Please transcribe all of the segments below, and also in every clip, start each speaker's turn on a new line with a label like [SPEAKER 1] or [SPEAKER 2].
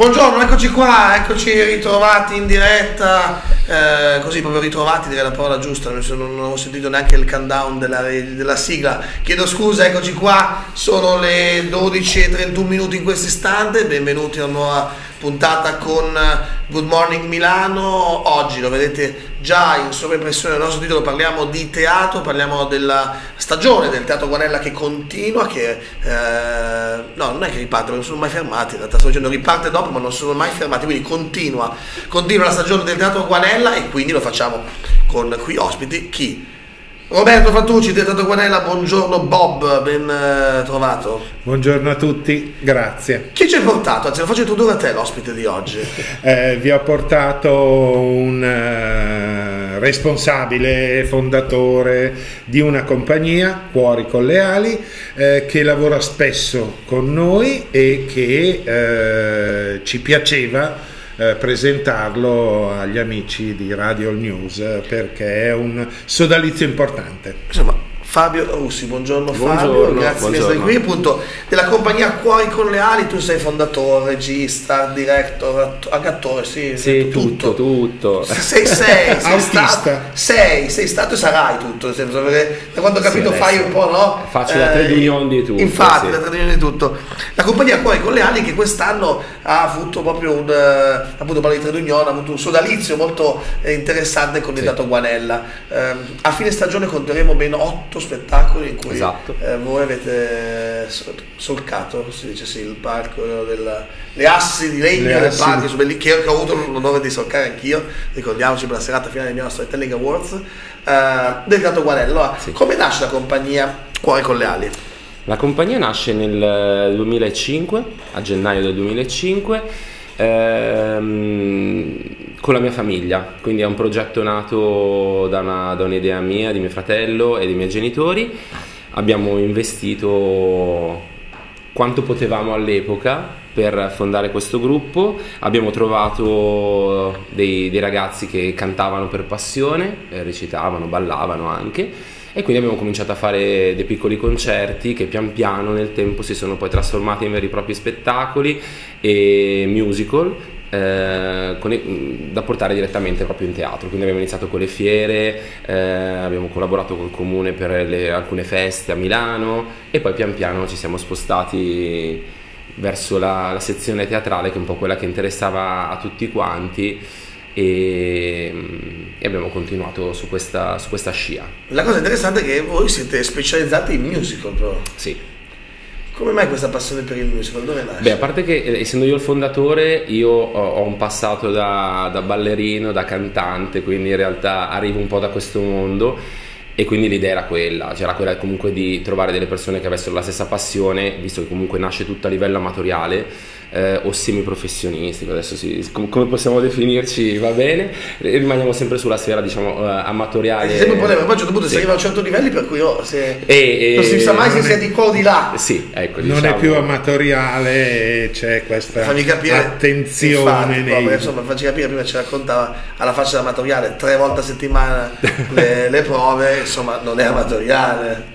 [SPEAKER 1] Buongiorno, eccoci qua, eccoci ritrovati in diretta, così proprio ritrovati, direi la parola giusta, non ho sentito neanche il countdown della sigla, chiedo scusa, eccoci qua, sono le 12:31 in questo istante, benvenuti a una nuova puntata con Good Morning Milano. Oggi lo vedete già in sovraimpressione del nostro titolo, parliamo di teatro, parliamo della stagione del Teatro Guanella che continua, che no, non è che riparte, non sono mai fermati, in realtà sto dicendo riparte dopo, ma non sono mai fermati, quindi continua la stagione del Teatro Guanella e quindi lo facciamo con qui ospiti chi? Roberto Fattucci del Teatro Guanella, buongiorno Bob, ben trovato.
[SPEAKER 2] Buongiorno a tutti, grazie.
[SPEAKER 1] Chi ci hai portato? Anzi, lo faccio introdurre a te l'ospite di oggi.
[SPEAKER 2] Vi ho portato un responsabile fondatore di una compagnia, Cuori con le Ali, che lavora spesso con noi e che ci piaceva presentarlo agli amici di Radio All News perché è un sodalizio importante.
[SPEAKER 1] Insomma, Fabio Russi, buongiorno Fabio, grazie di essere qui, appunto della compagnia Cuori con le Ali. Tu sei fondatore, regista, director, anche attore, sì,
[SPEAKER 3] tutto.
[SPEAKER 1] Sei stato e sarai tutto, nel senso, perché da quando ho capito fai un po', no?
[SPEAKER 3] Faccio la trade union di tutto.
[SPEAKER 1] Infatti, la trade union di tutto. La compagnia Cuori con le Ali che quest'anno ha avuto proprio appunto parlo di trade union, ha avuto un sodalizio molto interessante con il Teatro Guanella. A fine stagione conteremo ben 8 spettacoli in cui voi avete solcato, si dice sì, il palco le assi di legno del palco che ho avuto l'onore di solcare anch'io, ricordiamoci per la serata finale dei miei Storytelling Awards del Teatro Guanella. Allora, come nasce la compagnia Cuori con le Ali?
[SPEAKER 3] La compagnia nasce nel 2005, a gennaio del 2005, con la mia famiglia, quindi è un progetto nato da un'idea mia, di mio fratello e dei miei genitori. Abbiamo investito quanto potevamo all'epoca per fondare questo gruppo, abbiamo trovato dei ragazzi che cantavano per passione, recitavano, ballavano anche, e quindi abbiamo cominciato a fare dei piccoli concerti che pian piano nel tempo si sono poi trasformati in veri e propri spettacoli e musical da portare direttamente proprio in teatro. Quindi abbiamo iniziato con le fiere, abbiamo collaborato col comune per alcune feste a Milano e poi pian piano ci siamo spostati verso la sezione teatrale, che è un po' quella che interessava a tutti quanti, e abbiamo continuato su questa scia.
[SPEAKER 1] La cosa interessante è che voi siete specializzati in musical, però.
[SPEAKER 3] Sì.
[SPEAKER 1] Come mai questa passione per il musical? Dove nasce?
[SPEAKER 3] Beh, a parte che essendo io il fondatore, io ho un passato da ballerino, da cantante, quindi in realtà arrivo un po' da questo mondo e quindi l'idea era quella, c'era quella comunque di trovare delle persone che avessero la stessa passione, visto che comunque nasce tutto a livello amatoriale o semiprofessionistico, adesso come possiamo definirci, va bene, rimaniamo sempre sulla sfera, diciamo, amatoriale.
[SPEAKER 1] È sempre un problema, poi a un certo punto si arriva a un certo livelli per cui non si sa mai se si è di qua o di là.
[SPEAKER 3] Sì, ecco,
[SPEAKER 2] non è più amatoriale, c'è questa attenzione.
[SPEAKER 1] Infatti, insomma, facci capire, prima ci raccontava alla faccia dell'amatoriale 3 volte a settimana le prove, insomma non è amatoriale.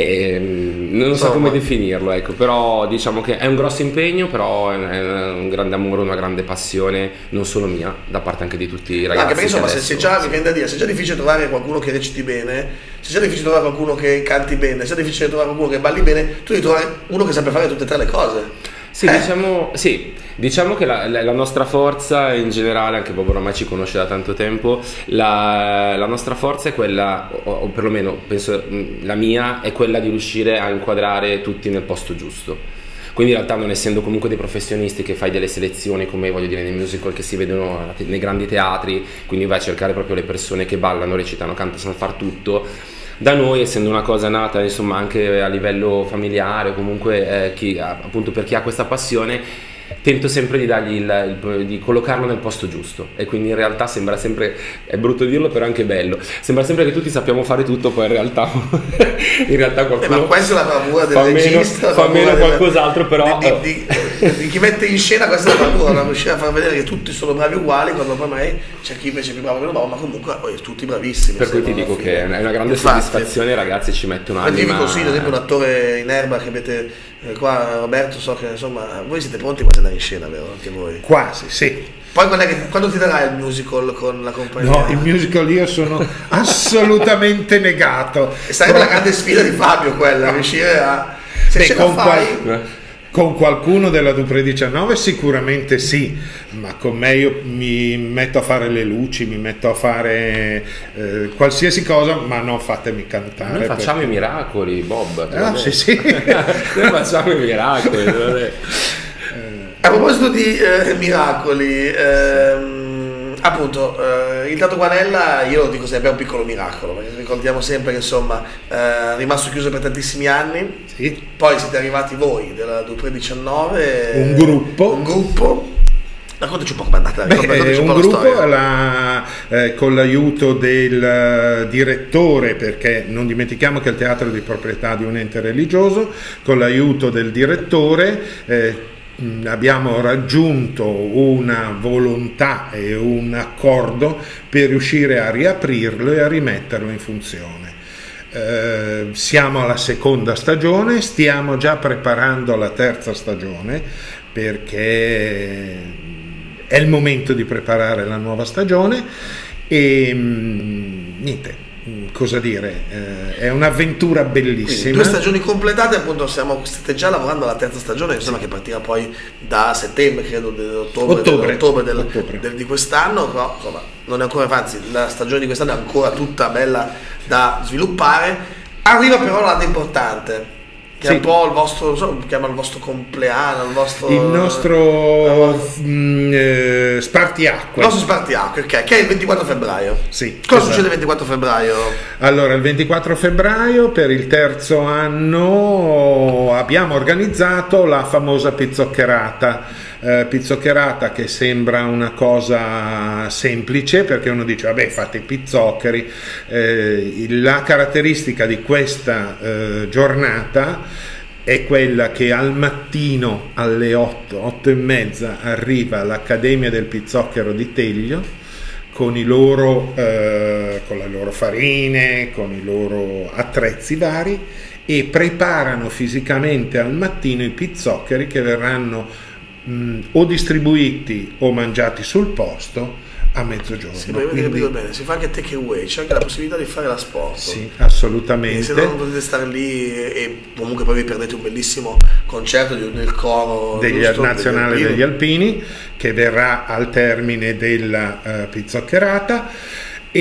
[SPEAKER 3] Non so come definirlo, ecco, però diciamo che è un grosso impegno, però è un grande amore, una grande passione, non solo mia, da parte anche di tutti i ragazzi.
[SPEAKER 1] Anche perché insomma, se già mi viene da dire, se è già difficile trovare qualcuno che reciti bene, se è già difficile trovare qualcuno che canti bene, se è difficile trovare qualcuno che balli bene, tu devi trovare uno che sappia fare tutte e 3 le cose.
[SPEAKER 3] Diciamo che la nostra forza in generale, anche Bob ormai ci conosce da tanto tempo, la nostra forza è quella, o perlomeno penso la mia, è quella di riuscire a inquadrare tutti nel posto giusto. Quindi in realtà, non essendo comunque dei professionisti che fai delle selezioni come voglio dire nei musical che si vedono nei grandi teatri, quindi vai a cercare proprio le persone che ballano, recitano, cantano, sanno far tutto. Da noi, essendo una cosa nata insomma anche a livello familiare o comunque appunto per chi ha questa passione, tento sempre di dargli di collocarlo nel posto giusto, e quindi in realtà sembra sempre, è brutto dirlo però è anche bello, sembra sempre che tutti sappiamo fare tutto, poi in realtà qualcuno
[SPEAKER 1] ma questa è la bravura del regista,
[SPEAKER 3] fa meno qualcos'altro, però
[SPEAKER 1] di chi mette in scena, questa è la bravura, non riuscire a far vedere che tutti sono bravi uguali, quando poi mai c'è chi invece è più bravo meno bravo, ma comunque poi tutti bravissimi.
[SPEAKER 3] Per cui ti dico che è una grande soddisfazione, ragazzi, ci mettono anima.
[SPEAKER 1] Io vi consiglio ad esempio un attore in erba che avete qua, Roberto, so che insomma voi siete pronti quasi ad in scena, vero? Anche voi?
[SPEAKER 2] Quasi, sì.
[SPEAKER 1] Poi quando ti darai il musical con la compagnia?
[SPEAKER 2] No, il musical io sono assolutamente negato.
[SPEAKER 1] E sarebbe la grande sfida di Fabio quella, riuscire a... Se
[SPEAKER 2] Beh,
[SPEAKER 1] ce la fai...
[SPEAKER 2] Con qualcuno della Dupré 19 sicuramente sì, ma con me io mi metto a fare le luci, mi metto a fare qualsiasi cosa, ma non fatemi cantare.
[SPEAKER 3] Noi facciamo i miracoli, Bob.
[SPEAKER 2] Sì.
[SPEAKER 3] Noi facciamo i miracoli.
[SPEAKER 1] A proposito di miracoli, appunto, il Teatro Guanella, io lo dico sempre, è un piccolo miracolo, perché ricordiamo sempre che insomma è rimasto chiuso per tantissimi anni,
[SPEAKER 2] Sì.
[SPEAKER 1] Poi siete arrivati voi della Dupré 19,
[SPEAKER 2] Un gruppo.
[SPEAKER 1] Raccontaci un po' com'è andata.
[SPEAKER 2] Un gruppo con l'aiuto del direttore, perché non dimentichiamo che il teatro è di proprietà di un ente religioso, con l'aiuto del direttore abbiamo raggiunto una volontà e un accordo per riuscire a riaprirlo e a rimetterlo in funzione. Siamo alla seconda stagione, stiamo già preparando la terza stagione, perché è il momento di preparare la nuova stagione e niente. Cosa dire, è un'avventura bellissima.
[SPEAKER 1] Quindi 2 stagioni completate, appunto state già lavorando alla terza stagione, insomma, che partirà poi da settembre, credo, ottobre di quest'anno, però insomma non è ancora, anzi la stagione di quest'anno è ancora tutta bella da sviluppare. Arriva però la data importante, che è un po' il vostro, non so, chiama il vostro compleanno, il
[SPEAKER 2] nostro spartiacque.
[SPEAKER 1] Il nostro spartiacque, ok, che è il 24 febbraio.
[SPEAKER 2] Sì,
[SPEAKER 1] cosa succede il 24 febbraio?
[SPEAKER 2] Allora, il 24 febbraio per il terzo anno abbiamo organizzato la famosa pizzoccherata. Pizzoccherata che sembra una cosa semplice, perché uno dice vabbè, fate i pizzoccheri. La caratteristica di questa giornata è quella che al mattino alle 8 e mezza arriva l'Accademia del Pizzocchero di Teglio con le loro farine, con i loro attrezzi vari, e preparano fisicamente al mattino i pizzoccheri che verranno o distribuiti o mangiati sul posto a mezzogiorno.
[SPEAKER 1] Sì, ma io dico bene, si fa anche take away, c'è anche la possibilità di fare l'asporto.
[SPEAKER 2] Sì, assolutamente.
[SPEAKER 1] E se no non potete stare lì e comunque poi vi perdete un bellissimo concerto del coro
[SPEAKER 2] nazionale degli Alpini, che verrà al termine della pizzoccherata.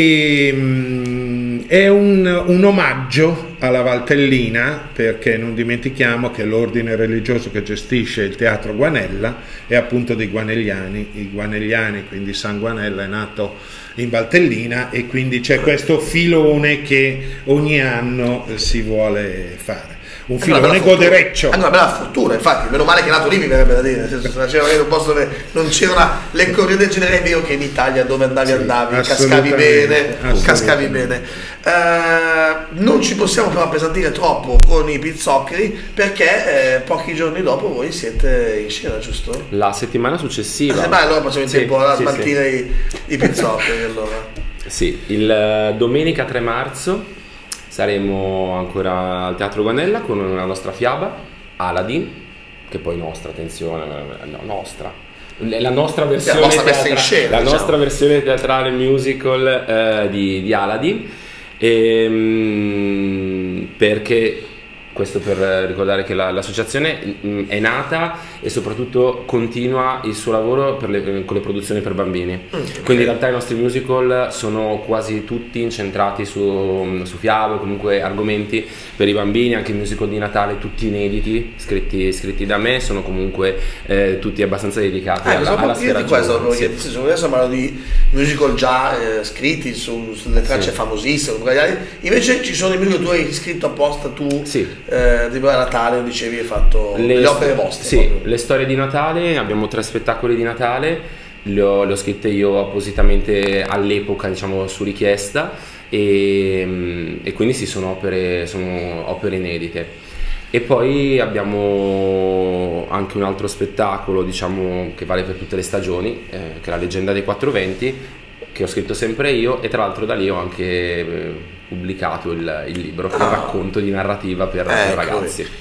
[SPEAKER 2] E è un omaggio alla Valtellina, perché non dimentichiamo che l'ordine religioso che gestisce il Teatro Guanella è appunto dei Guanelliani. I Guanelliani, quindi San Guanella, è nato in Valtellina, e quindi c'è questo filone che ogni anno si vuole fare. Un filone godereccio.
[SPEAKER 1] Anche una bella fortuna, infatti, meno male che è nato lì, mi verrebbe da dire, nel senso, se c'era un posto dove non c'erano le corride del genere. È vero che in Italia dove andavi, cascavi bene. Non ci possiamo però appesantire troppo con i pizzoccheri, perché pochi giorni dopo voi siete in scena, giusto?
[SPEAKER 3] La settimana successiva.
[SPEAKER 1] Allora facciamo in tempo a smaltire i pizzoccheri. Allora.
[SPEAKER 3] Sì, il domenica 3 marzo saremo ancora al Teatro Guanella con la nostra fiaba, Aladdin, che poi nostra, attenzione, nostra. La nostra versione, nostra versione teatrale musical di Aladdin, perché questo per ricordare che l'associazione è nata e soprattutto continua il suo lavoro con le produzioni per bambini. Quindi in realtà i nostri musical sono quasi tutti incentrati su fiabe, comunque argomenti per i bambini, anche i musical di Natale tutti inediti, scritti da me, sono comunque tutti abbastanza dedicati alla sfera giovane.
[SPEAKER 1] Sì. Adesso parlo di musical già scritti sulle tracce famosissime, invece ci sono i musical che tu hai scritto apposta tu. Sì. Di Natale, dicevi, hai fatto le opere vostre.
[SPEAKER 3] Sì, proprio. Le storie di Natale, abbiamo 3 spettacoli di Natale, le ho scritte io appositamente all'epoca, diciamo, su richiesta, e quindi sì, sono opere inedite. E poi abbiamo anche un altro spettacolo, diciamo, che vale per tutte le stagioni, che è La leggenda dei 4 venti, che ho scritto sempre io, e tra l'altro da lì ho anche pubblicato il libro, che è un racconto di narrativa per ragazzi. Sì.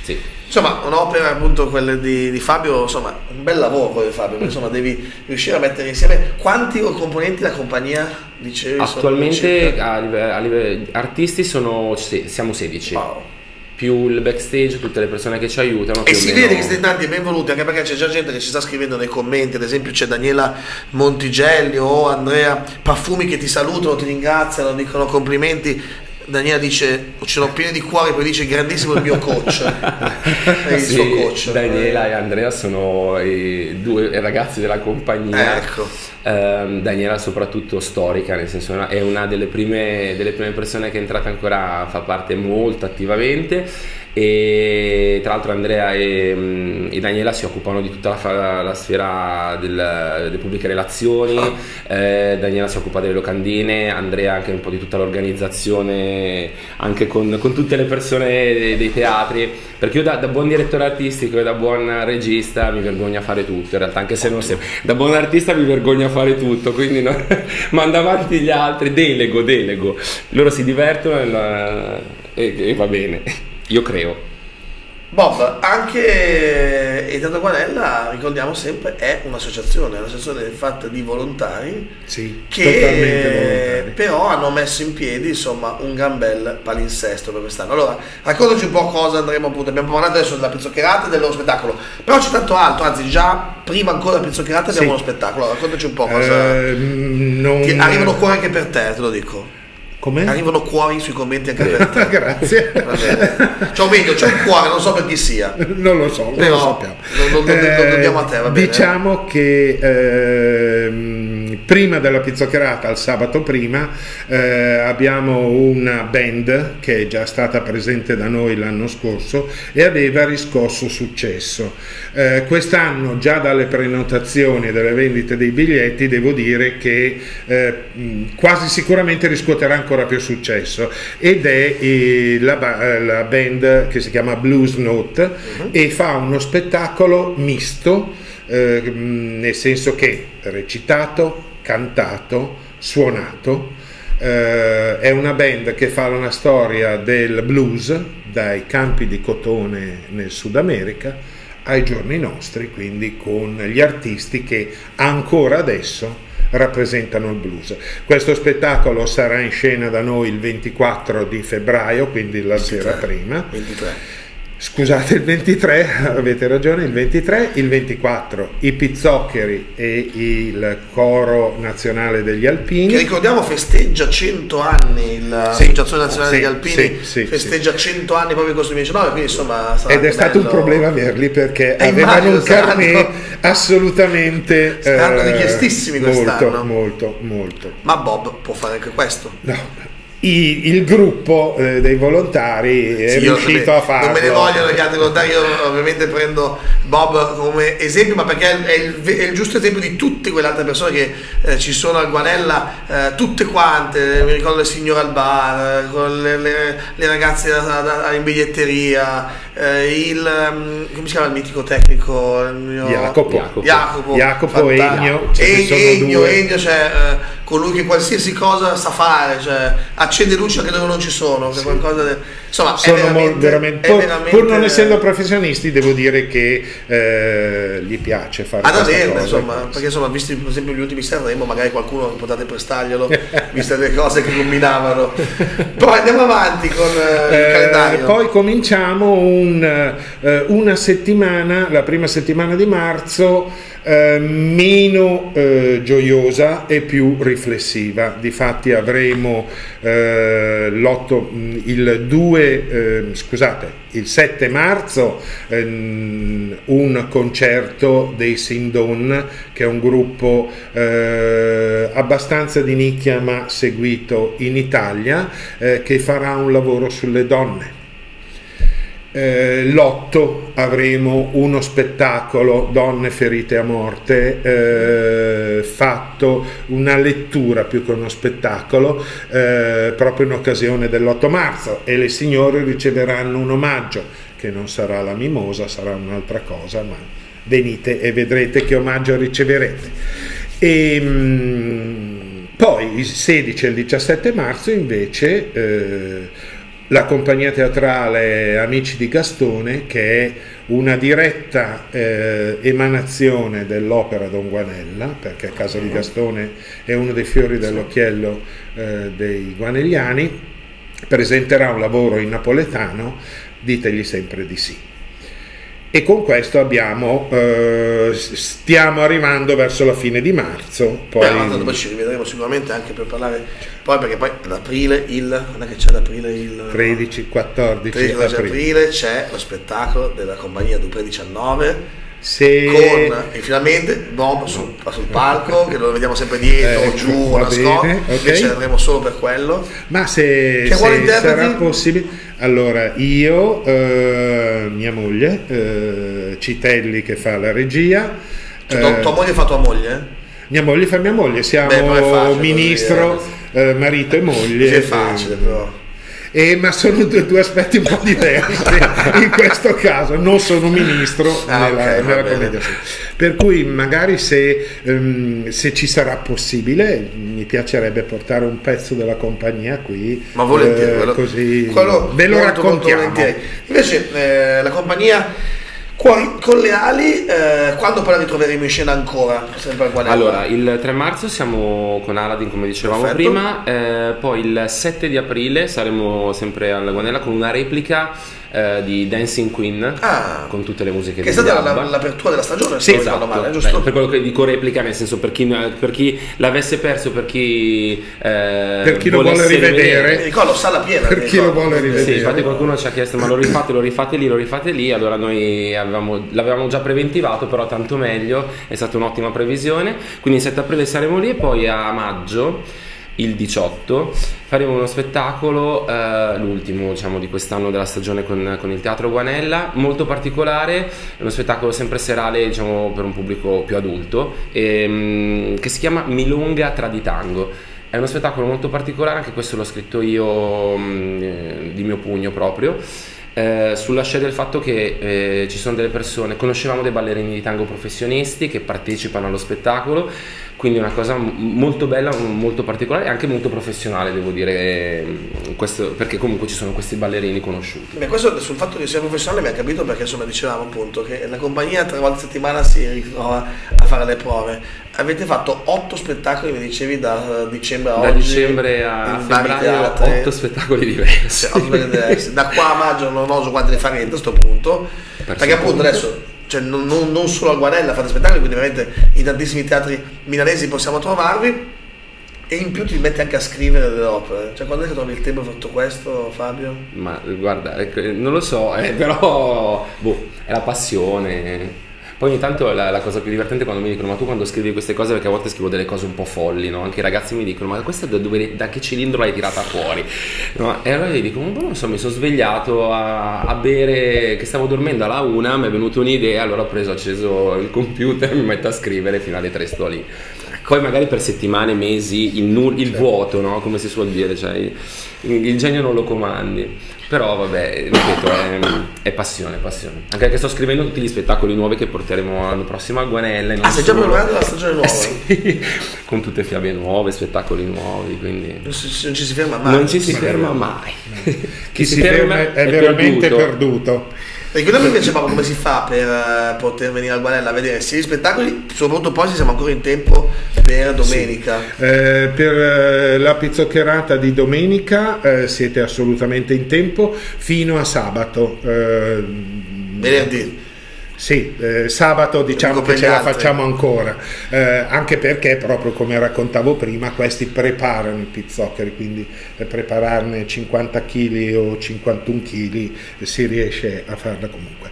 [SPEAKER 1] Insomma, un'opera appunto quella di Fabio, insomma, un bel lavoro di Fabio, insomma, devi riuscire a mettere insieme. Quanti componenti la compagnia, dicevi?
[SPEAKER 3] Attualmente a livello artisti siamo 16.
[SPEAKER 1] Wow.
[SPEAKER 3] Più il backstage, tutte le persone che ci aiutano.
[SPEAKER 1] E si vede che siete tanti e benvenuti, anche perché c'è già gente che ci sta scrivendo nei commenti, ad esempio c'è Daniela Montigelli o Andrea Parfumi che ti salutano, ti ringraziano, dicono complimenti. Daniela dice, ce l'ho pieno di cuore, poi dice grandissimo il mio coach. È il suo coach.
[SPEAKER 3] Daniela e Andrea sono i due ragazzi della compagnia.
[SPEAKER 1] Ecco.
[SPEAKER 3] Daniela soprattutto storica, nel senso è una delle prime persone che è entrata ancora, fa parte molto attivamente, e tra l'altro Andrea e Daniela si occupano di tutta la sfera delle pubbliche relazioni. Daniela si occupa delle locandine, Andrea anche un po' di tutta l'organizzazione, anche con tutte le persone dei teatri, perché io da buon direttore artistico e da buon regista mi vergogno a fare tutto, in realtà, anche se non sempre da buon artista mi vergogno a fare tutto, quindi mando avanti gli altri, delego, loro si divertono e va bene, io creo.
[SPEAKER 1] Bob, anche Edito Guanella, ricordiamo sempre, è un'associazione fatta di volontari,
[SPEAKER 2] sì,
[SPEAKER 1] che
[SPEAKER 2] totalmente volontari,
[SPEAKER 1] però hanno messo in piedi insomma un gran bel palinsesto per quest'anno. Allora, raccontaci un po' cosa andremo, appunto, abbiamo parlato adesso della pizzoccherata e del loro spettacolo, però c'è tanto altro, anzi già prima ancora della pizzoccherata abbiamo uno spettacolo. Allora, raccontaci un po' cosa che arrivano cuori anche per te, te lo dico.
[SPEAKER 2] Come?
[SPEAKER 1] Arrivano cuori sui commenti anche per te.
[SPEAKER 2] Grazie.
[SPEAKER 1] Va bene. C'è un cuore, non so per chi sia.
[SPEAKER 2] Non lo so, non lo sappiamo.
[SPEAKER 1] Lo diamo a te, va bene.
[SPEAKER 2] Diciamo che prima della pizzoccherata, il sabato prima, abbiamo una band che è già stata presente da noi l'anno scorso e aveva riscosso successo. Quest'anno, già dalle prenotazioni e dalle vendite dei biglietti, devo dire che quasi sicuramente riscuoterà ancora più successo, ed è la band che si chiama Blues Note, e fa uno spettacolo misto, nel senso che recitato, cantato, suonato. È una band che fa una storia del blues dai campi di cotone nel Sud America ai giorni nostri, quindi con gli artisti che ancora adesso rappresentano il blues. Questo spettacolo sarà in scena da noi il 24 di febbraio, quindi la sera prima.
[SPEAKER 1] 23.
[SPEAKER 2] Scusate, il 23, avete ragione, il 23, il 24 i Pizzoccheri e il Coro Nazionale degli Alpini.
[SPEAKER 1] Che ricordiamo festeggia 100 anni, l'Associazione Nazionale degli Alpini festeggia 100 anni proprio in questo 2019, quindi insomma sarà
[SPEAKER 2] ed è stato
[SPEAKER 1] bello.
[SPEAKER 2] Un problema averli, perché avevano un carnet assolutamente
[SPEAKER 1] saranno richiestissimi quest'anno.
[SPEAKER 2] Molto.
[SPEAKER 1] Ma Bob può fare anche questo?
[SPEAKER 2] No. Il gruppo dei volontari è riuscito a farlo.
[SPEAKER 1] Non me ne vogliono gli altri volontari, io ovviamente prendo Bob come esempio, ma perché è il giusto esempio di tutte quelle altre persone che ci sono al Guanella, tutte quante, mi ricordo le signore al bar, con le ragazze in biglietteria, come si chiama il mitico tecnico?
[SPEAKER 2] Jacopo e
[SPEAKER 1] Ennio, cioè colui che qualsiasi cosa sa fare, cioè accende luci anche dove non ci sono,
[SPEAKER 2] sì.
[SPEAKER 1] Qualcosa insomma
[SPEAKER 2] sono
[SPEAKER 1] veramente
[SPEAKER 2] pur non essendo professionisti, devo dire che gli piace fare questa cosa,
[SPEAKER 1] insomma, perché insomma, visti per esempio gli ultimi Sanremo, magari qualcuno potete prestarglielo viste le cose che combinavano. Poi andiamo avanti con il calendario.
[SPEAKER 2] Poi cominciamo una settimana, la prima settimana di marzo, meno gioiosa e più riflessiva. Difatti avremo il 7 marzo un concerto dei Sindon, che è un gruppo abbastanza di nicchia ma seguito in Italia, che farà un lavoro sulle donne. L'8 avremo uno spettacolo Donne ferite a morte, fatto una lettura più che uno spettacolo, proprio in occasione dell'8 marzo, e le signore riceveranno un omaggio che non sarà la mimosa, sarà un'altra cosa, ma venite e vedrete che omaggio riceverete. Poi il 16 e il 17 marzo invece la compagnia teatrale Amici di Gastone, che è una diretta emanazione dell'opera Don Guanella, perché Casa di Gastone è uno dei fiori dell'occhiello dei guanelliani, presenterà un lavoro in napoletano, ditegli sempre di sì. E con questo stiamo arrivando verso la fine di marzo.
[SPEAKER 1] Poi ci rivedremo sicuramente anche per parlare, poi perché poi ad aprile non è che c'è ad aprile il
[SPEAKER 2] 13-14
[SPEAKER 1] aprile c'è lo spettacolo della compagnia Dupré 19
[SPEAKER 2] con
[SPEAKER 1] finalmente Bob sul palco, che lo vediamo sempre dietro, giù, nascosto, invece andremo solo per quello.
[SPEAKER 2] Ma se sarà possibile, allora io, mia moglie, Citelli che fa la regia,
[SPEAKER 1] tua moglie fa tua moglie?
[SPEAKER 2] Mia moglie fa mia moglie, siamo ministro, marito e moglie.
[SPEAKER 1] È facile però.
[SPEAKER 2] Ma sono due aspetti un po' diversi in questo caso. Non sono ministro nella commedia, per cui magari se ci sarà possibile mi piacerebbe portare un pezzo della compagnia qui,
[SPEAKER 1] ma volentieri,
[SPEAKER 2] così ve lo raccontiamo.
[SPEAKER 1] Invece la compagnia con le ali, quando poi la ritroveremo in scena ancora? Sempre al Guanella?
[SPEAKER 3] Allora, il 3 marzo siamo con Aladdin, come dicevamo prima, poi il 7 di aprile saremo sempre al Guanella con una replica di Dancing Queen, con tutte le musiche,
[SPEAKER 1] che è stata l'apertura della stagione,
[SPEAKER 3] sì, esatto, male, giusto? Per quello che dico replica, nel senso, per chi l'avesse perso, per chi
[SPEAKER 2] lo vuole rivedere,
[SPEAKER 1] ricordo sala piena,
[SPEAKER 2] per chi lo vuole rivedere.
[SPEAKER 3] Sì, infatti qualcuno ci ha chiesto ma lo rifate lì, allora noi l'avevamo già preventivato, però tanto meglio, è stata un'ottima previsione. Quindi il 7 aprile saremo lì, e poi a maggio, il 18, faremo uno spettacolo, l'ultimo diciamo di quest'anno della stagione con il Teatro Guanella, molto particolare, è uno spettacolo sempre serale, diciamo, per un pubblico più adulto, che si chiama Milonga Traditango. È uno spettacolo molto particolare, anche questo l'ho scritto io di mio pugno proprio, sulla scia del fatto che ci sono delle persone, conoscevamo dei ballerini di tango professionisti che partecipano allo spettacolo, quindi è una cosa molto bella, molto particolare e anche molto professionale, devo dire, questo, perché comunque ci sono questi ballerini conosciuti.
[SPEAKER 1] Questo sul fatto di essere professionale mi ha capito, perché insomma dicevamo appunto che la compagnia 3 volte a settimana si ritrova a fare le prove. Avete fatto 8 spettacoli, mi dicevi, da dicembre a oggi?
[SPEAKER 3] Da dicembre a febbraio 8 spettacoli diversi.
[SPEAKER 1] Da qua a maggio non oso quanti ne farete a questo punto, perché appunto adesso non solo al Guanella fate spettacoli, quindi veramente in tantissimi teatri milanesi possiamo trovarvi, e in più ti metti anche a scrivere delle opere. Quando è che trovi il tempo per tutto questo, Fabio?
[SPEAKER 3] Ma guarda, non lo so, però è la passione. Poi ogni tanto la cosa più divertente è quando mi dicono ma tu quando scrivi queste cose, perché a volte scrivo delle cose un po' folli, no? Anche i ragazzi mi dicono ma questa da che cilindro l'hai tirata fuori? No? E allora gli dico non so, mi sono svegliato a bere, che stavo dormendo alla 1, mi è venuta un'idea, allora ho acceso il computer, mi metto a scrivere fino alle 3 sto lì. Poi magari per settimane, mesi, il vuoto, no? Come si suol dire, il genio non lo comandi. Però vabbè, ripeto, è passione. Anche perché sto scrivendo tutti gli spettacoli nuovi che porteremo l'anno prossimo al Guanella.
[SPEAKER 1] Stai già preparando la stagione nuova?
[SPEAKER 3] Sì, con tutte fiabe nuove, spettacoli nuovi, quindi
[SPEAKER 1] non ci si ferma mai.
[SPEAKER 3] Non ci si ferma mai.
[SPEAKER 2] Chi si ferma è veramente perduto.
[SPEAKER 1] Ricordiamo invece proprio come si fa per poter venire al Guanella a vedere sia gli spettacoli, soprattutto poi se siamo ancora in tempo per domenica.
[SPEAKER 2] Sì. Per la pizzoccherata di domenica siete assolutamente in tempo fino a sabato.
[SPEAKER 1] Venerdì.
[SPEAKER 2] Sì, sabato diciamo che ce la facciamo ancora, anche perché proprio come raccontavo prima questi preparano i pizzoccheri, quindi prepararne 50 kg o 51 kg si riesce a farla comunque.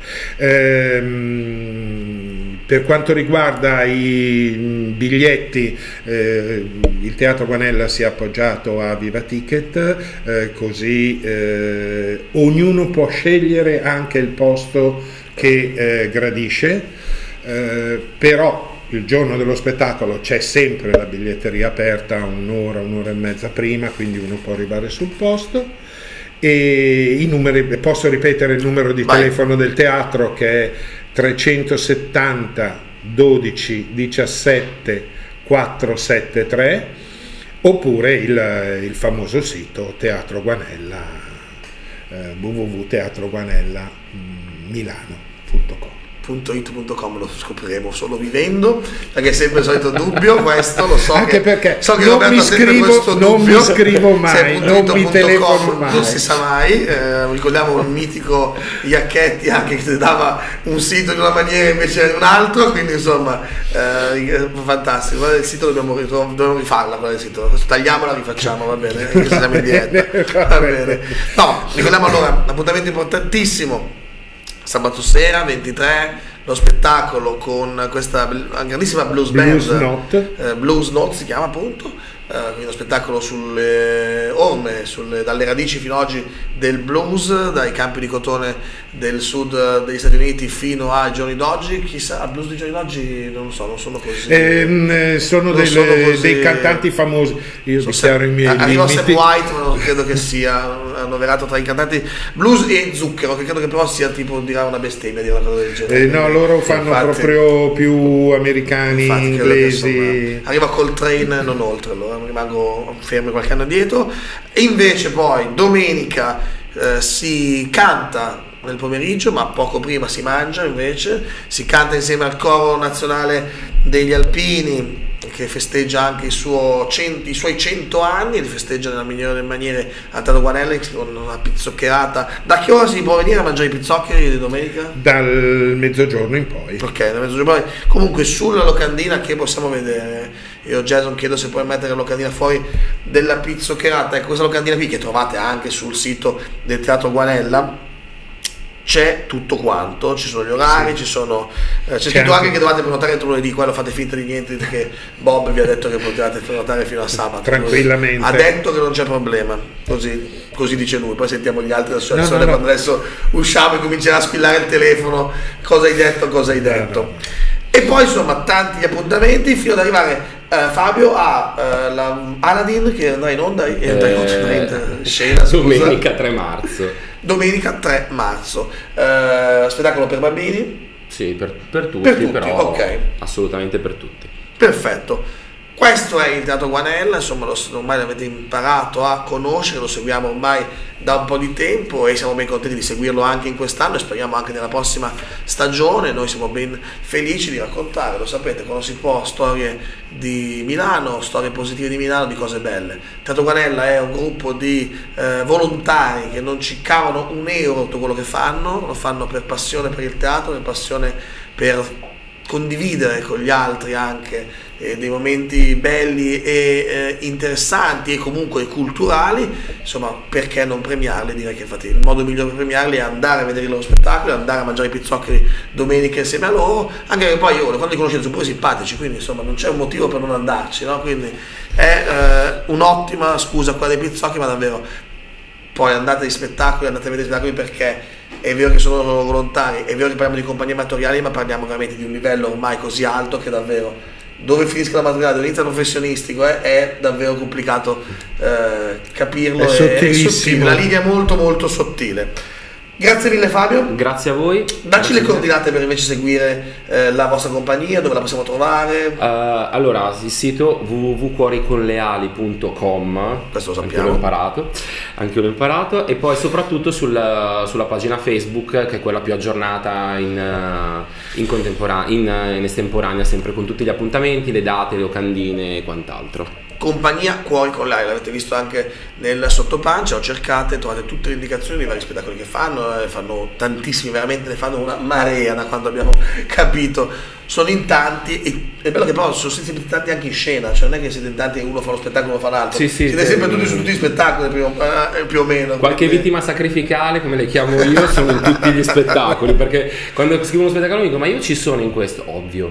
[SPEAKER 2] Per quanto riguarda i biglietti, il Teatro Guanella si è appoggiato a Viva Ticket, così ognuno può scegliere anche il posto che gradisce, però il giorno dello spettacolo c'è sempre la biglietteria aperta un'ora e mezza prima, quindi uno può arrivare sul posto. E i numeri, posso ripetere il numero di telefono del teatro, che è 370 12 17 473, oppure il famoso sito Teatro Guanella www.teatroguanella.milano.com.
[SPEAKER 1] .it.com lo scopriremo solo vivendo, perché è sempre il solito dubbio questo, lo so,
[SPEAKER 2] anche perché
[SPEAKER 1] so che
[SPEAKER 2] non
[SPEAKER 1] Roberto
[SPEAKER 2] mi
[SPEAKER 1] ha sempre
[SPEAKER 2] scrivo,
[SPEAKER 1] questo
[SPEAKER 2] non
[SPEAKER 1] dubbio,
[SPEAKER 2] mi scrivo mai, non mi telefono mai,
[SPEAKER 1] non si sa mai. Ricordiamo un mitico Iacchetti anche che dava un sito in una maniera invece in un altro, quindi insomma fantastico. Guarda, il sito dobbiamo rifarla, quella del sito, tagliamola, rifacciamo, va bene, perché siamo in diretta, va bene. No, ricordiamo allora appuntamento importantissimo sabato sera 23, lo spettacolo con questa grandissima blues band, Blues Note si chiama appunto, quindi uno spettacolo sulle orme, dalle radici fino ad oggi del blues, dai campi di cotone del sud degli Stati Uniti fino ai giorni d'oggi. Chissà, il blues dei giorni d'oggi non lo so, non sono così.
[SPEAKER 2] Sono dei cantanti famosi. Io dichiaro i miei
[SPEAKER 1] arriva
[SPEAKER 2] limiti.
[SPEAKER 1] Sam White, ma non credo che sia annoverato tra i cantanti blues, e Zucchero, che credo che però sia tipo dire una bestemmia, dire una cosa del genere.
[SPEAKER 2] No, loro fanno proprio più americani, inglesi.
[SPEAKER 1] Che, arriva Coltrane, non oltre, allora rimango fermo qualche anno dietro. E invece poi domenica si canta nel pomeriggio, ma poco prima si mangia, invece si canta insieme al coro nazionale degli alpini, che festeggia anche i suoi 100 anni, li festeggia nella migliore delle maniere a Teatro Guanella con una pizzoccherata. Da che ora si può venire a mangiare i pizzoccheri di domenica?
[SPEAKER 2] Dal mezzogiorno in poi.
[SPEAKER 1] Ok, dal mezzogiorno in poi. Comunque sulla locandina che possiamo vedere, io Jason chiedo se puoi mettere la locandina fuori della pizzoccherata, ecco, questa locandina qui che trovate anche sul sito del Teatro Guanella. C'è tutto quanto, ci sono gli orari, c'è scritto anche che dovete prenotare entro lunedì, quello fate finta di niente, che Bob vi ha detto che potete prenotare fino a sabato.
[SPEAKER 2] Tranquillamente.
[SPEAKER 1] Ha detto che non c'è problema, così dice lui, poi sentiamo gli altri dell'associazione quando adesso usciamo e comincerà a squillare il telefono, cosa hai detto. E poi insomma tanti gli appuntamenti fino ad arrivare Fabio a Aladdin, che andrà in onda scena
[SPEAKER 3] domenica 3 marzo.
[SPEAKER 1] Domenica 3 marzo, spettacolo per bambini?
[SPEAKER 3] Sì, per tutti, però
[SPEAKER 1] okay.
[SPEAKER 3] Assolutamente per tutti.
[SPEAKER 1] Perfetto. Questo è il Teatro Guanella, insomma ormai l'avete imparato a conoscere, lo seguiamo ormai da un po' di tempo e siamo ben contenti di seguirlo anche in quest'anno e speriamo anche nella prossima stagione. Noi siamo ben felici di raccontare, lo sapete, quando si può, storie di Milano, storie positive di Milano, di cose belle. Teatro Guanella è un gruppo di volontari che non ci cavano un euro tutto quello che fanno, lo fanno per passione per il teatro, per passione per condividere con gli altri anche dei momenti belli e interessanti e comunque culturali. Insomma, perché non premiarli? Direi che infatti il modo migliore per premiarli è andare a vedere i loro spettacoli, andare a mangiare i pizzoccheri domenica insieme a loro, anche perché poi quando li conoscete sono pure simpatici, quindi insomma non c'è un motivo per non andarci, no? Quindi è un'ottima scusa quella dei pizzoccheri, ma davvero poi andate agli spettacoli, andate a vedere i spettacoli, perché è vero che sono loro volontari, è vero che parliamo di compagnie amatoriali, ma parliamo veramente di un livello ormai così alto che davvero dove finisce l'amatoriale, dove inizia il professionistico è davvero complicato capirlo, è sottile, la linea è molto molto sottile. Grazie mille Fabio.
[SPEAKER 3] Grazie a voi.
[SPEAKER 1] Dacci le coordinate per invece seguire la vostra compagnia, dove la possiamo trovare?
[SPEAKER 3] Allora, il sito www.cuoriconleali.com,
[SPEAKER 1] questo lo sappiamo.
[SPEAKER 3] Anche l'ho imparato, e poi soprattutto sulla pagina Facebook, che è quella più aggiornata in estemporanea, sempre con tutti gli appuntamenti, le date, le locandine e quant'altro. Compagnia
[SPEAKER 1] Cuori con Leali, l'avete visto anche nel sottopancia, o cercate, trovate tutte le indicazioni dei vari spettacoli che fanno tantissimi, veramente ne fanno una marea da quando abbiamo capito, sono in tanti e è bello che però sono sempre tanti anche in scena, cioè non è che siete in tanti e uno fa lo spettacolo e uno fa l'altro, siete sempre tutti su tutti gli spettacoli più o meno.
[SPEAKER 3] Qualche vittima sacrificale, come le chiamo io, sono in tutti gli spettacoli, perché quando scrivo uno spettacolo mi dico ma io ci sono in questo, ovvio.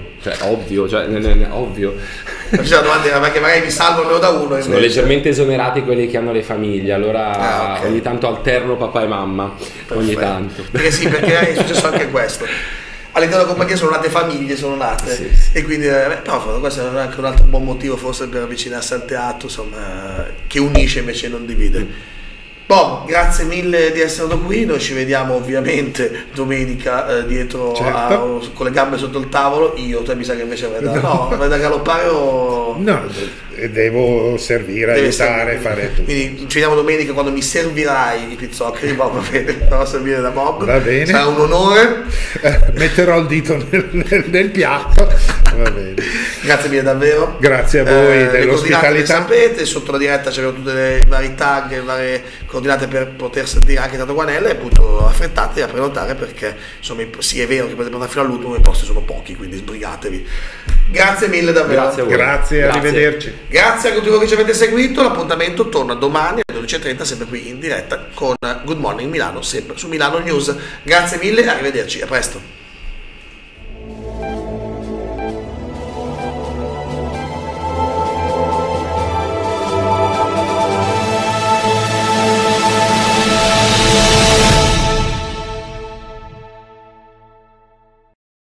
[SPEAKER 1] C'è domande perché magari mi salvo almeno da uno.
[SPEAKER 3] Sono leggermente esonerati quelli che hanno le famiglie, allora okay. Ogni tanto alterno papà e mamma. Perfetto. Ogni tanto.
[SPEAKER 1] Perché è successo anche questo. All'interno della compagnia sono nate famiglie, sì. E quindi però questo è anche un altro buon motivo forse per avvicinarsi al teatro, insomma, che unisce invece non divide. Bob, grazie mille di essere stato qui, noi ci vediamo ovviamente domenica dietro
[SPEAKER 2] Certo.
[SPEAKER 1] con le gambe sotto il tavolo, te mi sa che invece vai da galoppare o...
[SPEAKER 2] No, devo servire,
[SPEAKER 1] Deve
[SPEAKER 2] aiutare,
[SPEAKER 1] servire.
[SPEAKER 2] fare tutto.
[SPEAKER 1] Quindi ci vediamo domenica quando mi servirai i pizzoccheri, Bob, va bene, farò servire da Bob.
[SPEAKER 2] Va bene.
[SPEAKER 1] Sarà un onore.
[SPEAKER 2] Metterò il dito nel piatto. Va bene.
[SPEAKER 1] Grazie mille davvero.
[SPEAKER 2] Grazie a voi
[SPEAKER 1] Le coordinate le
[SPEAKER 2] dell'ospitalità.
[SPEAKER 1] sapete, sotto la diretta c'erano tutte le varie tag, le varie coordinate per poter sentire anche Tato Guanella, e appunto affrettatevi a prenotare perché insomma sì, è vero che potete prenotare fino all'ultimo, ma i posti sono pochi, quindi sbrigatevi. Grazie mille davvero.
[SPEAKER 3] Grazie a voi.
[SPEAKER 2] Grazie, arrivederci.
[SPEAKER 1] Grazie a tutti voi che ci avete seguito, l'appuntamento torna domani alle 12:30 sempre qui in diretta con Good Morning Milano, sempre su Milano News. Grazie mille, arrivederci, a presto.